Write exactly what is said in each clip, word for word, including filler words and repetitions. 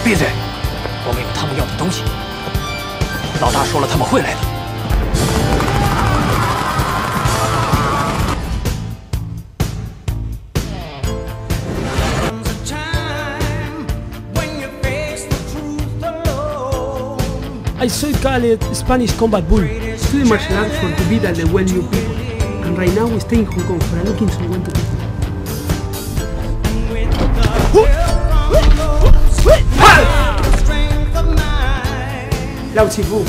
闭嘴！我们有他们要的东西。老大说了，他们会来的。 I saw it called Spanish Combat Bull. Study martial arts for to be that the well new people. And right now we stay in Hong Kong for a looking someone to do. Lao Tzu Fu.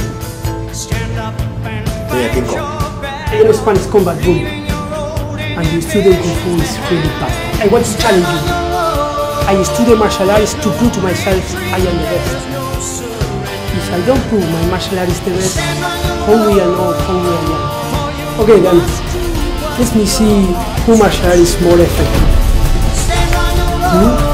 Estoy aquí en Kong. I am Spanish Combat Bull. And the student Kung Fu is really tough. I want to challenge you. I study martial arts to prove to myself I am the best. If I don't prove my martial art is the best, how will I know how will I am? Okay then, let me see who martial art is more effective. Hmm?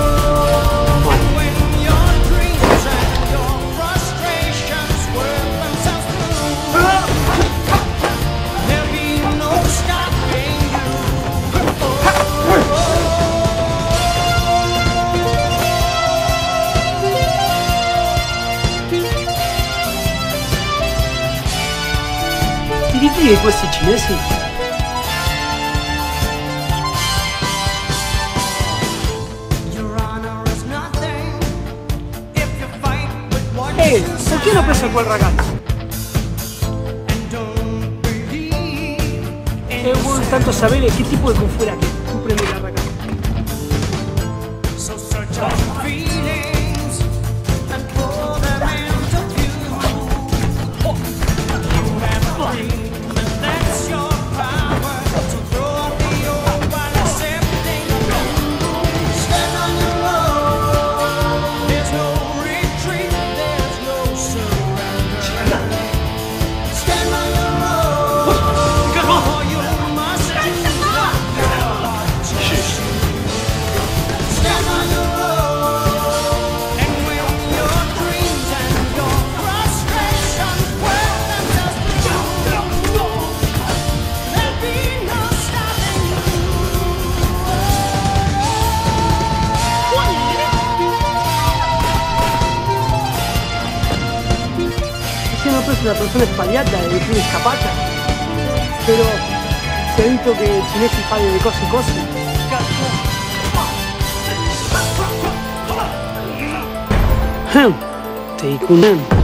Ti rifughi questi cinesi? Ehi, perché l'ho preso quel ragazzo? E vuoi tanto sapere che tipo di Kung Fu era che tu prendi la ragazza? Es una persona espagliata e più scappata, però si è detto che i cinesi fanno le cose così. Cazzo! Te